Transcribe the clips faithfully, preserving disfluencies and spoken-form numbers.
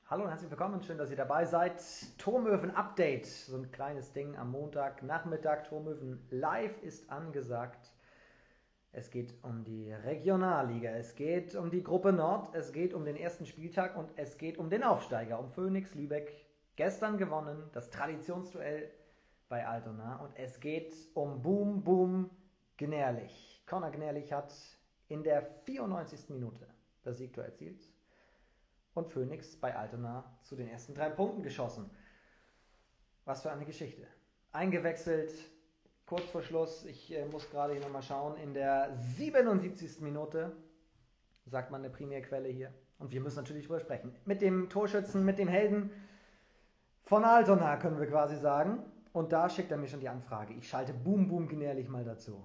Hallo und herzlich willkommen, schön, dass ihr dabei seid. Turmöwen-Update, so ein kleines Ding am Montagnachmittag. Turmöwen live ist angesagt. Es geht um die Regionalliga, es geht um die Gruppe Nord, es geht um den ersten Spieltag und es geht um den Aufsteiger, um Phoenix Lübeck. Gestern gewonnen, das Traditionsduell bei Altona und es geht um Boom Boom Gnährlich. Conor Gnährlich hat in der vierundneunzigsten Minute das Siegtor erzielt und Phoenix bei Altona zu den ersten drei Punkten geschossen. Was für eine Geschichte. Eingewechselt, kurz vor Schluss, ich äh, muss gerade hier nochmal schauen, in der siebenundsiebzigsten Minute, sagt man eine Primärquelle hier. Und wir müssen natürlich drüber sprechen. Mit dem Torschützen, mit dem Helden von Altona, können wir quasi sagen. Und da schickt er mir schon die Anfrage. Ich schalte Boom Boom Gnährlich mal dazu.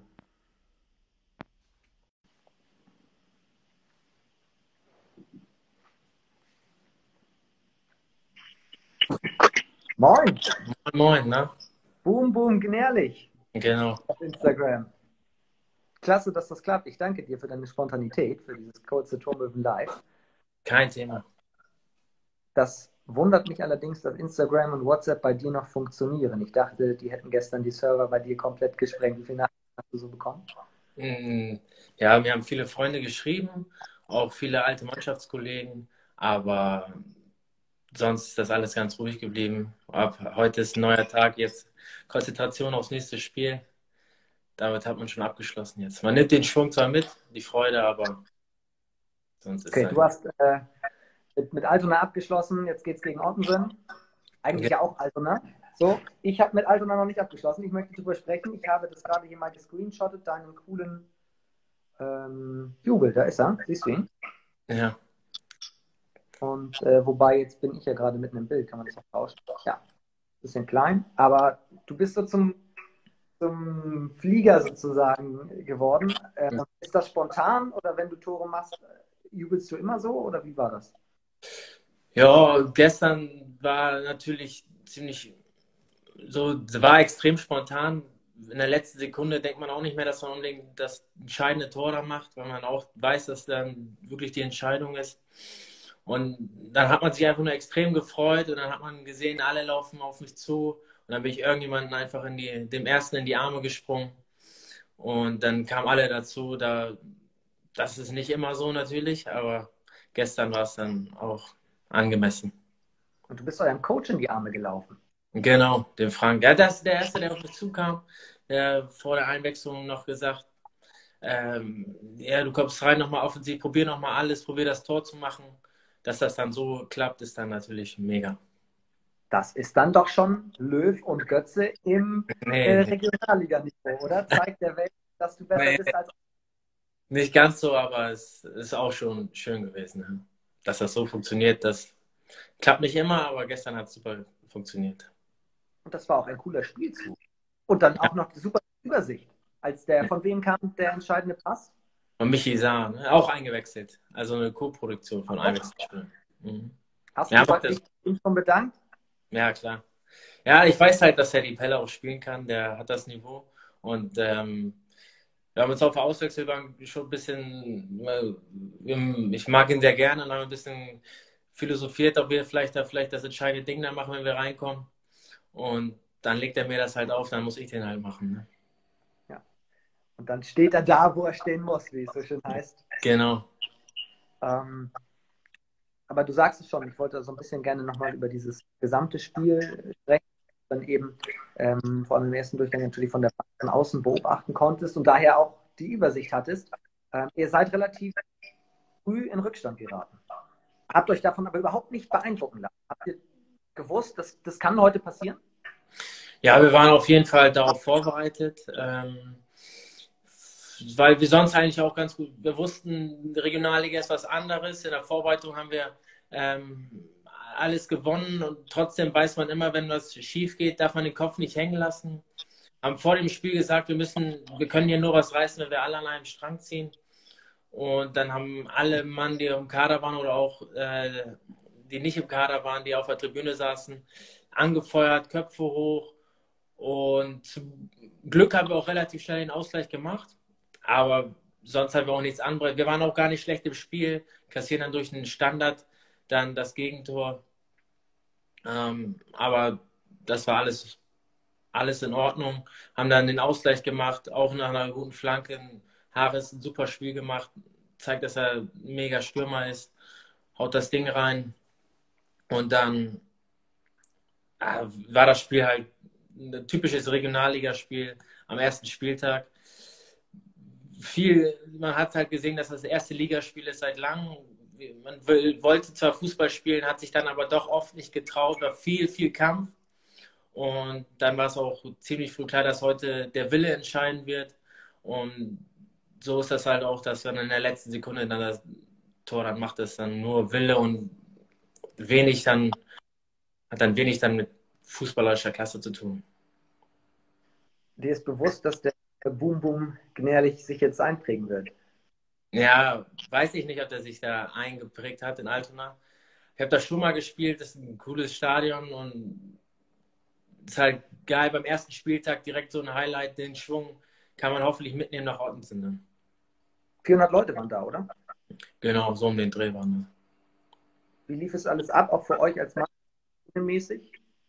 Moin! Moin, moin, ne? Boom Boom Gnährlich Genau. auf Instagram. Klasse, dass das klappt. Ich danke dir für deine Spontanität, für dieses kurze Turmöwen Live. Kein Thema. Das wundert mich allerdings, dass Instagram und WhatsApp bei dir noch funktionieren. Ich dachte, die hätten gestern die Server bei dir komplett gesprengt. Wie viele Nachrichten hast du so bekommen? Mm, Ja, mir haben viele Freunde geschrieben, auch viele alte Mannschaftskollegen, aber sonst ist das alles ganz ruhig geblieben. Ab heute ist ein neuer Tag, jetzt Konzentration aufs nächste Spiel. Damit hat man schon abgeschlossen jetzt. Man nimmt den Schwung zwar mit, die Freude, aber sonst ist Okay, halt. du hast äh, mit, mit Altona abgeschlossen, jetzt geht es gegen Ottensen. Eigentlich ja auch Altona. So, ich habe mit Altona noch nicht abgeschlossen. Ich möchte darüber sprechen. Ich habe das gerade hier mal gescreenshottet, deinen coolen ähm, Jubel. Da ist er. Siehst du ihn? Ja. Und äh, wobei, jetzt bin ich ja gerade mitten im Bild. Kann man das auch tauschen? Ja, bisschen klein. Aber du bist so zum, zum Flieger sozusagen geworden. Äh, ist das spontan oder wenn du Tore machst, jubelst du immer so oder wie war das? Ja, gestern war natürlich ziemlich so, war extrem spontan. In der letzten Sekunde denkt man auch nicht mehr, dass man unbedingt das entscheidende Tor da macht, weil man auch weiß, dass dann wirklich die Entscheidung ist. Und dann hat man sich einfach nur extrem gefreut und dann hat man gesehen, alle laufen auf mich zu. Und dann bin ich irgendjemanden einfach in die, dem ersten in die Arme gesprungen. Und dann kamen alle dazu. Da, das ist nicht immer so natürlich, aber gestern war es dann auch angemessen. Und du bist eurem Coach in die Arme gelaufen. Genau, den Frank. Ja, das ist der Erste, der auf mich zukam, der vor der Einwechslung noch gesagt, ähm, ja, du kommst rein nochmal offensiv, probier nochmal alles, probier das Tor zu machen. Dass das dann so klappt, ist dann natürlich mega. Das ist dann doch schon Löw und Götze im äh, Nee, nee, Regionalliga-Niveau, oder? Zeigt der Welt, dass du besser nee, bist als. nicht ganz so, aber es ist auch schon schön gewesen, ne? Dass das so funktioniert. Das klappt nicht immer, aber gestern hat es super funktioniert. Und das war auch ein cooler Spielzug. Und dann Ja. auch noch die super Übersicht. Als der, von wem kam der entscheidende Pass? Und Michi Saar, ne? Auch eingewechselt. Also eine Co-Produktion von Ach, Einwechselspielern. Mhm. hast Ja, du macht dich das. ihm schon bedankt? Ja, klar. Ja, ich weiß halt, dass er die Pelle auch spielen kann. Der hat das Niveau. Und ähm, wir haben uns auf der Auswechselbank schon ein bisschen, äh, ich mag ihn sehr gerne und haben ein bisschen philosophiert, ob wir vielleicht da vielleicht das entscheidende Ding da machen, wenn wir reinkommen. Und dann legt er mir das halt auf, dann muss ich den halt machen. Ne? Ja. Und dann steht er da, wo er stehen muss, wie es so schön heißt. Genau. Ähm, aber du sagst es schon, ich wollte so ein bisschen gerne nochmal über dieses gesamte Spiel sprechen, dann eben ähm, vor allem im ersten Durchgang natürlich von der von außen beobachten konntest und daher auch die Übersicht hattest. Ähm, ihr seid relativ früh in Rückstand geraten. Habt euch davon aber überhaupt nicht beeindrucken lassen. Habt ihr gewusst, dass das kann heute passieren? Ja, wir waren auf jeden Fall darauf vorbereitet, ähm, weil wir sonst eigentlich auch ganz gut, wir wussten, die Regionalliga ist was anderes. In der Vorbereitung haben wir ähm, alles gewonnen und trotzdem weiß man immer, wenn was schief geht, darf man den Kopf nicht hängen lassen. Haben vor dem Spiel gesagt, wir müssen, wir können hier nur was reißen, wenn wir alle an einem Strang ziehen. Und dann haben alle Mann, die im Kader waren oder auch äh, die nicht im Kader waren, die auf der Tribüne saßen, angefeuert, Köpfe hoch. Und zum Glück haben wir auch relativ schnell den Ausgleich gemacht. Aber sonst haben wir auch nichts anderes. Wir waren auch gar nicht schlecht im Spiel, kassieren dann durch einen Standard dann das Gegentor. Ähm, aber das war alles, alles in Ordnung. Haben dann den Ausgleich gemacht, auch nach einer guten Flanke. Harris ein super Spiel gemacht, zeigt, dass er ein mega Stürmer ist, haut das Ding rein und dann äh, war das Spiel halt ein typisches Regionalligaspiel am ersten Spieltag. Viel, man hat halt gesehen, dass das erste Ligaspiel ist seit langem. Man will, wollte zwar Fußball spielen, hat sich dann aber doch oft nicht getraut, war viel, viel Kampf. Und dann war es auch ziemlich früh klar, dass heute der Wille entscheiden wird. Und so ist das halt auch, dass wenn in der letzten Sekunde dann das Tor dann macht, es dann nur Wille und wenig dann, hat dann wenig dann mit fußballerischer Klasse zu tun. Dir ist bewusst, dass der Boom Boom Gnährlich sich jetzt einprägen wird? Ja, weiß ich nicht, ob der sich da eingeprägt hat in Altona. Ich habe da schon mal gespielt, das ist ein cooles Stadion und ist halt geil beim ersten Spieltag direkt so ein Highlight, den Schwung kann man hoffentlich mitnehmen nach Ottensen. Ne? vierhundert Leute waren da, oder? Genau, so um den Dreh waren wir. Wie lief es alles ab, auch für euch als Mann mäßig?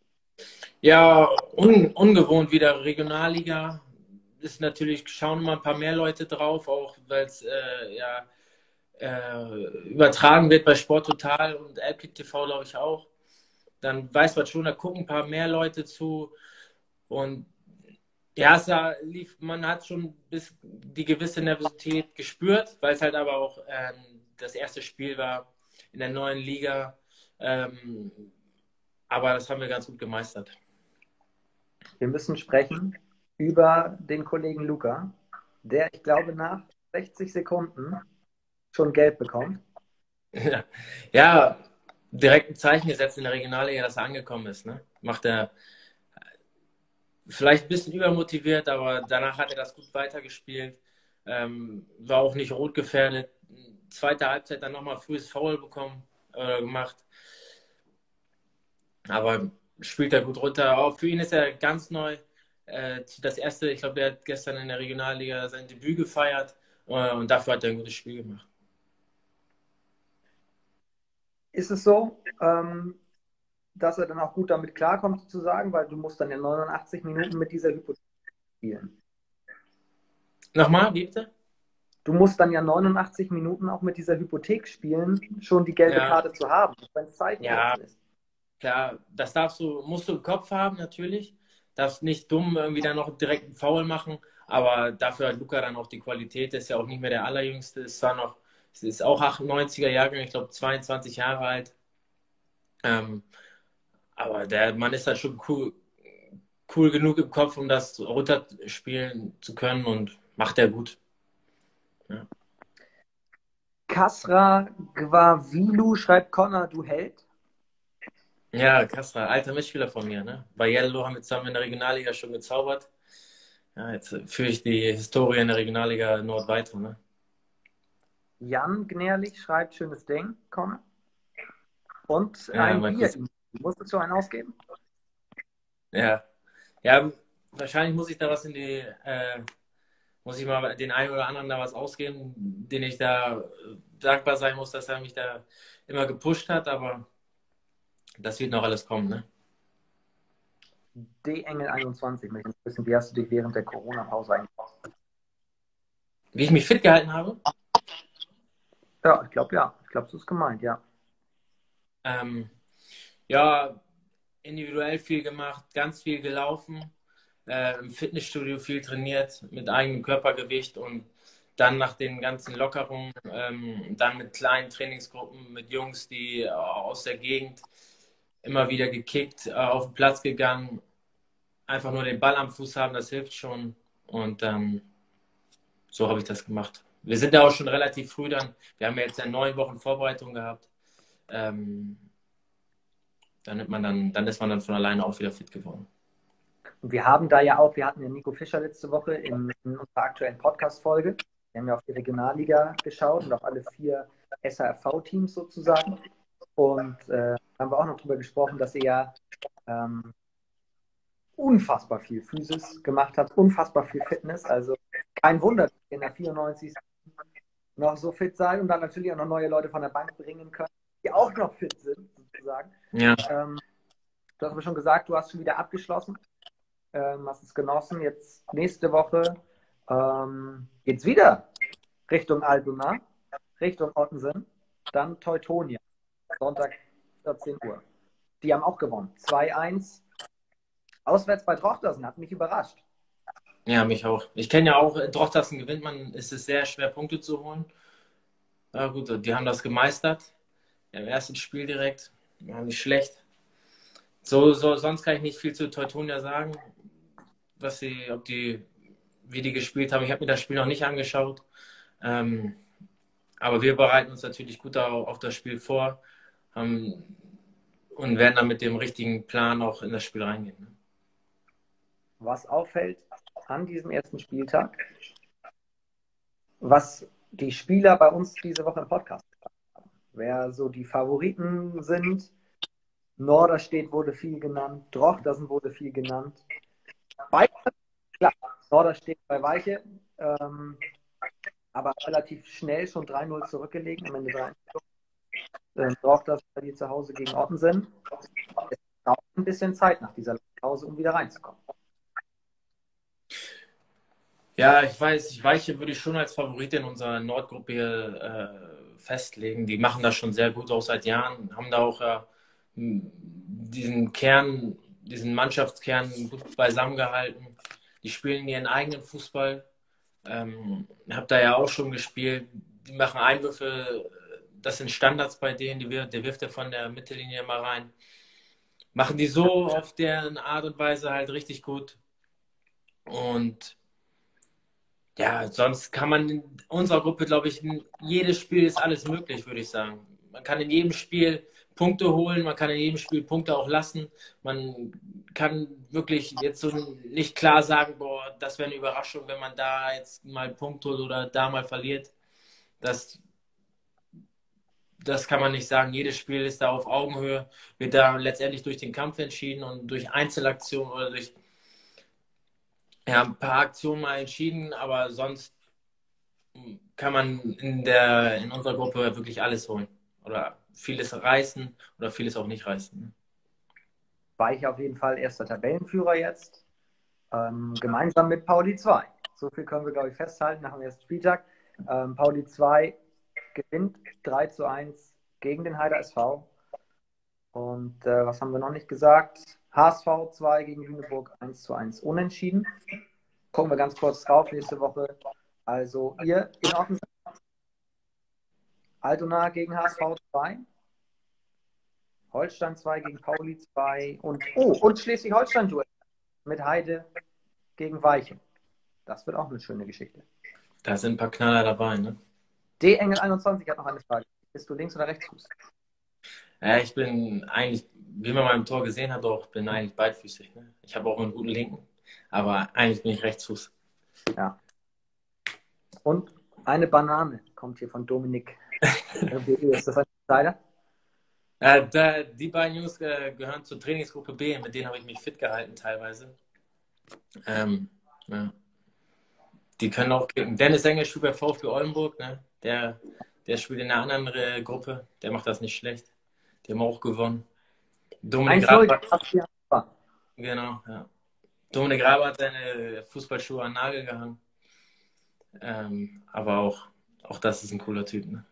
Ja, un ungewohnt wieder Regionalliga. Ist natürlich, schauen immer ein paar mehr Leute drauf, auch weil es äh, ja, äh, übertragen wird bei Sport Total und L P T V, glaube ich, auch. Dann weiß man schon, da gucken ein paar mehr Leute zu. Und ja, es war, lief, man hat schon bis die gewisse Nervosität gespürt, weil es halt aber auch ähm, das erste Spiel war in der neuen Liga. Ähm, aber das haben wir ganz gut gemeistert. Wir müssen sprechen über den Kollegen Luca, der, ich glaube, nach sechzig Sekunden schon gelb bekommt. Ja, ja, direkt ein Zeichen gesetzt in der Regionalliga, dass er angekommen ist. Ne? Macht er vielleicht ein bisschen übermotiviert, aber danach hat er das gut weitergespielt. Ähm, war auch nicht rot gefährdet. Zweite Halbzeit dann nochmal frühes Foul bekommen, äh, gemacht. Aber spielt er gut runter. Auch für ihn ist er ganz neu. Äh, das erste, ich glaube, er hat gestern in der Regionalliga sein Debüt gefeiert äh, und dafür hat er ein gutes Spiel gemacht. Ist es so, ähm, dass er dann auch gut damit klarkommt, sozusagen, weil du musst dann ja neunundachtzig Minuten mit dieser Hypothek spielen. Nochmal, wie bitte? Du musst dann ja neunundachtzig Minuten auch mit dieser Hypothek spielen, schon die gelbe Ja, Karte zu haben, wenn es Zeichen ja, setzen ist. klar, das darfst du, musst du im Kopf haben, natürlich. Darfst nicht dumm irgendwie dann noch direkt einen Foul machen, aber dafür hat Luca dann auch die Qualität, ist ja auch nicht mehr der Allerjüngste, ist zwar noch, ist auch achtundneunziger Jahrgang, ich glaube zweiundzwanzig Jahre alt. Ähm, aber der Mann ist halt schon cool, cool genug im Kopf, um das runterspielen zu können und macht er gut. Ja, Kasra Gwavilu schreibt Connor, du Held. ja Kastra, alter Mitspieler von mir. Ne? Bei Yellow haben wir zusammen in der Regionalliga schon gezaubert. Ja, jetzt führe ich die Historie in der Regionalliga Nord weiter. Ne? Jan Gnährlich schreibt, schönes Ding, Connor. Und Ja, ein mein Bier. Cousin. Musstest du einen ausgeben? Ja. Ja, wahrscheinlich muss ich da was in die, äh, muss ich mal den einen oder anderen da was ausgeben, den ich da äh, dankbar sein muss, dass er mich da immer gepusht hat, aber das wird noch alles kommen, ne? D Engel einundzwanzig möchte ich wissen, wie hast du dich während der Corona-Pause eingebracht? Wie ich mich fit gehalten habe? Ja, ich glaube ja. Ich glaube, so ist gemeint, ja. Ähm, ja, individuell viel gemacht, ganz viel gelaufen, äh, im Fitnessstudio viel trainiert mit eigenem Körpergewicht und dann nach den ganzen Lockerungen, ähm, dann mit kleinen Trainingsgruppen, mit Jungs, die äh, aus der Gegend immer wieder gekickt, äh, auf den Platz gegangen, einfach nur den Ball am Fuß haben, das hilft schon und ähm, so habe ich das gemacht. Wir sind ja auch schon relativ früh dann, wir haben ja jetzt ja neun Wochen Vorbereitung gehabt, ähm, dann, nimmt man dann, dann ist man dann von alleine auch wieder fit geworden. Und wir haben da ja auch, wir hatten ja Nico Fischer letzte Woche in, in unserer aktuellen Podcast-Folge. Wir haben ja auf die Regionalliga geschaut und auf alle vier S H F V-Teams sozusagen. Und äh, haben wir auch noch drüber gesprochen, dass er ja ähm, unfassbar viel Physis gemacht hat, unfassbar viel Fitness. Also kein Wunder, dass ihr in der vierundneunzigsten noch so fit seid und dann natürlich auch noch neue Leute von der Bank bringen können, die auch noch fit sind, sozusagen. Ja. Ähm, Du hast aber schon gesagt, du hast schon wieder abgeschlossen, ähm, hast es genossen. Jetzt nächste Woche ähm, geht es wieder Richtung Altona, Richtung Ottensen, dann Teutonia, Sonntag vierzehn Uhr. Die haben auch gewonnen. zwei eins. Auswärts bei Trochtersen, hat mich überrascht. Ja, mich auch. Ich kenne ja auch, Trochtersen gewinnt man, ist es sehr schwer, Punkte zu holen. Ja, gut, die haben das gemeistert. Im ersten Spiel direkt. War nicht schlecht. So, so, sonst kann ich nicht viel zu Teutonia sagen, was sie, ob die, wie die gespielt haben. Ich habe mir das Spiel noch nicht angeschaut. Ähm, aber wir bereiten uns natürlich gut auf, auf das Spiel vor ähm, und werden dann mit dem richtigen Plan auch in das Spiel reingehen. Ne? Was auffällt an diesem ersten Spieltag, was die Spieler bei uns diese Woche im Podcast haben, wer so die Favoriten sind. Norderstedt wurde viel genannt, Drochtersen wurde viel genannt. Beide, klar, Norderstedt bei Weiche, ähm, aber relativ schnell schon drei null zurückgelegen, am Ende drei null. Ähm, Drochtersen bei dir zu Hause gegen Ottensen. Es braucht ein bisschen Zeit nach dieser Pause, um wieder reinzukommen. Ja, ich weiß, ich Weiche würde ich schon als Favorit in unserer Nordgruppe äh, festlegen. Die machen das schon sehr gut, auch seit Jahren, haben da auch äh, diesen Kern, diesen Mannschaftskern gut beisammengehalten. Die spielen ihren eigenen Fußball. Ähm, habe da ja auch schon gespielt. Die machen Einwürfe, das sind Standards bei denen, die wir, der wirft ja von der Mittellinie mal rein. Machen die so auf deren Art und Weise halt richtig gut. Und ja, sonst kann man in unserer Gruppe, glaube ich, in jedes Spiel ist alles möglich, würde ich sagen. Man kann in jedem Spiel Punkte holen, man kann in jedem Spiel Punkte auch lassen. Man kann wirklich jetzt so nicht klar sagen, boah, das wäre eine Überraschung, wenn man da jetzt mal einen Punkt holt oder da mal verliert. Das, das kann man nicht sagen. Jedes Spiel ist da auf Augenhöhe, wird da letztendlich durch den Kampf entschieden und durch Einzelaktionen oder durch ja, ein paar Aktionen mal entschieden, aber sonst kann man in der in unserer Gruppe wirklich alles holen. Oder vieles reißen oder vieles auch nicht reißen. Weiche auf jeden Fall erster Tabellenführer jetzt, ähm, gemeinsam mit Pauli zwei. So viel können wir, glaube ich, festhalten nach dem ersten Spieltag. Ähm, Pauli zwei gewinnt drei zu eins gegen den Heider S V. Und äh, was haben wir noch nicht gesagt? H S V zwei gegen Lüneburg eins zu eins unentschieden. Gucken wir ganz kurz drauf nächste Woche. Also ihr in Ordnung. Altona gegen H S V zwei. Holstein zwei gegen Pauli zwei. Und, oh, und Schleswig-Holstein-Duell mit Heide gegen Weiche. Das wird auch eine schöne Geschichte. Da sind ein paar Knaller dabei, ne? D-Engel einundzwanzig hat noch eine Frage. Bist du Links- oder Rechtsfuß? Ja, ich bin eigentlich, wie man beim Tor gesehen hat, auch bin eigentlich beidfüßig. Ne? Ich habe auch einen guten Linken, aber eigentlich bin ich Rechtsfuß. Ja. Und eine Banane kommt hier von Dominik. Ist das ein Insider? Äh, da, die beiden Jungs äh, gehören zur Trainingsgruppe B, mit denen habe ich mich fit gehalten teilweise. Ähm, ja. Die können auch kicken. Dennis Engel spielt bei VfB Oldenburg, ne? Der, der spielt in einer anderen äh, Gruppe, der macht das nicht schlecht. Die haben auch gewonnen. Dominik Rabe, genau, ja. Dominik Rabe hat seine Fußballschuhe an den Nagel gehangen. Ähm, aber auch, auch das ist ein cooler Typ, ne?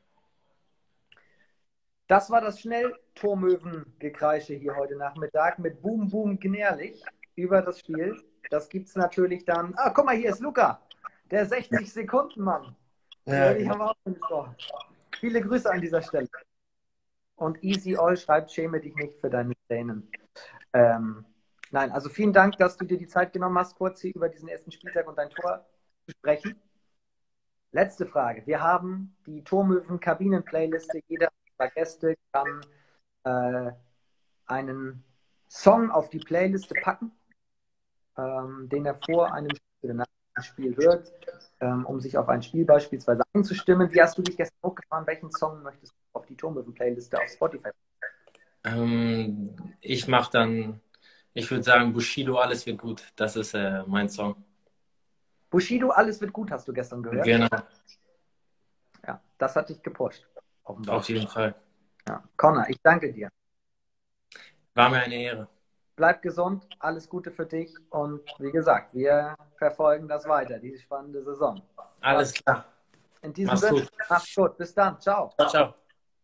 Das war das Schnelltormöwen-Gekreische hier heute Nachmittag mit Boom Boom Gnärlich über das Spiel. Das gibt es natürlich dann. Ah, guck mal, hier ist Luca, der sechzig-Sekunden-Mann. Ja, Ich habe auch gesprochen. Viele Grüße an dieser Stelle. Und Easy All schreibt, schäme dich nicht für deine Tränen. Ähm, nein, also vielen Dank, dass du dir die Zeit genommen hast, kurz hier über diesen ersten Spieltag und dein Tor zu sprechen. Letzte Frage. Wir haben die Tormöwen-Kabinen-Playliste. Jeder unserer Gäste kann äh, einen Song auf die Playliste packen, ähm, den er vor einem Spiel oder nach einem Spiel hört, ähm, um sich auf ein Spiel beispielsweise einzustimmen. Wie hast du dich gestern hochgefahren? Welchen Song möchtest du auf die Tormöwen-Playliste auf Spotify packen? ähm, ich mache dann, ich würde sagen, Bushido, alles wird gut. Das ist äh, mein Song. Bushido, alles wird gut, hast du gestern gehört? Genau. Ja, das hat dich gepusht. Offenbar. Auf jeden Fall. Ja. Connor, ich danke dir. War mir eine Ehre. bleib gesund, alles Gute für dich und wie gesagt, wir verfolgen das weiter, diese spannende Saison. Alles klar. In diesem Mach's Sinne, gut. macht's gut, bis dann, ciao. Ciao, ciao.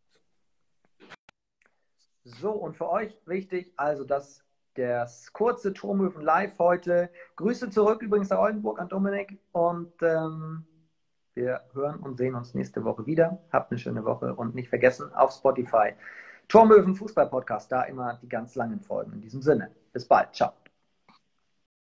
So, und für euch wichtig, also das, das kurze Turmöwen live heute. Grüße zurück übrigens nach Oldenburg an Dominik und ähm, wir hören und sehen uns nächste Woche wieder. Habt eine schöne Woche und nicht vergessen, auf Spotify Turmöwen Fußball Podcast, da immer die ganz langen Folgen. In diesem Sinne, bis bald, ciao.